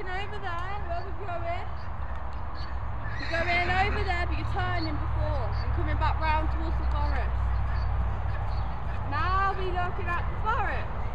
over there, where we're going. You're going over there, but you're turning before and coming back round towards the forest. Now we're looking at the forest.